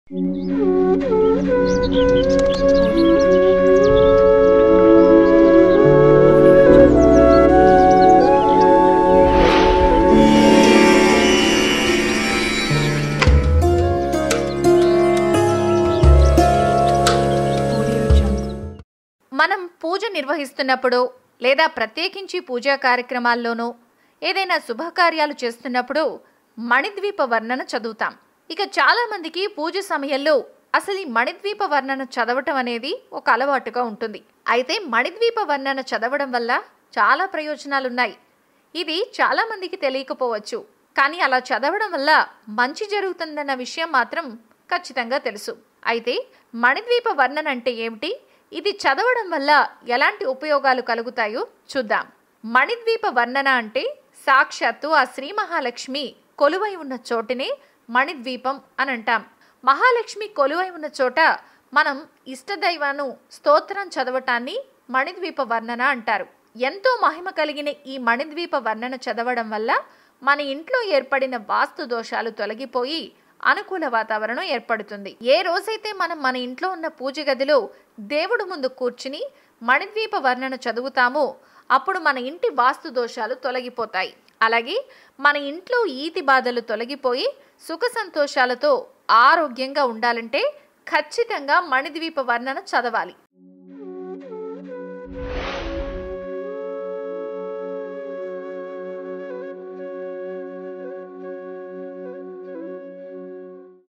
మనం పూజ నిర్వహిస్తున్నప్పుడు లేదా ప్రత్యేకించి పూజా కార్యక్రమాల్లోనూ ఏదైనా శుభకార్యాలు చేస్తున్నప్పుడు మణిద్వీప వర్ణన చదువుతాం. ఇక చాలా మందికి పూజ సమయంలో అసలు ఈ మణిద్వీప వర్ణన చదవటం అనేది ఒక అలవాటుగా ఉంటుంది. అయితే మణిద్వీప వర్ణన చదవడం వల్ల చాలా ప్రయోజనాలున్నాయి. ఇది చాలా మందికి తెలియకపోవచ్చు, కానీ అలా చదవడం వల్ల మంచి జరుగుతుందన్న విషయం మాత్రం ఖచ్చితంగా తెలుసు. అయితే మణిద్వీప వర్ణన అంటే ఏమిటి, ఇది చదవడం వల్ల ఎలాంటి ఉపయోగాలు కలుగుతాయో చూద్దాం. మణిద్వీప వర్ణన అంటే సాక్షాత్తు ఆ శ్రీ మహాలక్ష్మి కొలువై ఉన్న చోటునే మణిద్వీపం అని అంటాం. మహాలక్ష్మి కొలువై ఉన్న చోట మనం ఇష్టదైవాను స్తోత్రం చదవటాన్ని మణిద్వీప వర్ణన అంటారు. ఎంతో మహిమ కలిగిన ఈ మణిద్వీప వర్ణన చదవడం వల్ల మన ఇంట్లో ఏర్పడిన వాస్తు దోషాలు తొలగిపోయి అనుకూల వాతావరణం ఏర్పడుతుంది. ఏ రోజైతే మనం మన ఇంట్లో ఉన్న పూజ గదిలో దేవుడు ముందు కూర్చుని మణిద్వీప వర్ణన చదువుతామో అప్పుడు మన ఇంటి వాస్తు దోషాలు తొలగిపోతాయి. అలాగే మన ఇంట్లో ఈతి బాధలు తొలగిపోయి సుఖ సంతోషాలతో ఆరోగ్యంగా ఉండాలంటే ఖచ్చితంగా మణిద్వీప వర్ణన చదవాలి.